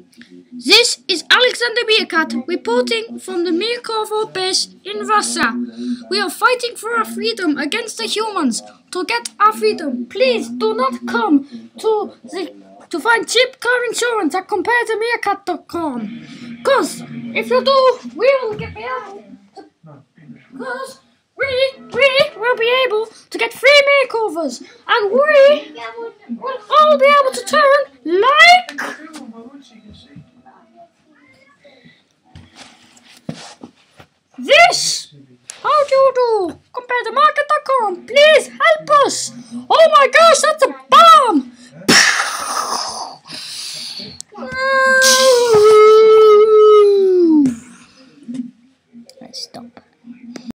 This is Alexander Meerkat reporting from the Mirkovo base in Russia. We are fighting for our freedom against the humans. To get our freedom, please do not come to find cheap car insurance at comparethemeerkat.com. Because if you do, we will be able to get free makeovers, and we will all be able to turn like this. How do you do? Comparethemarket.com, please help us. Oh my gosh, that's a bomb!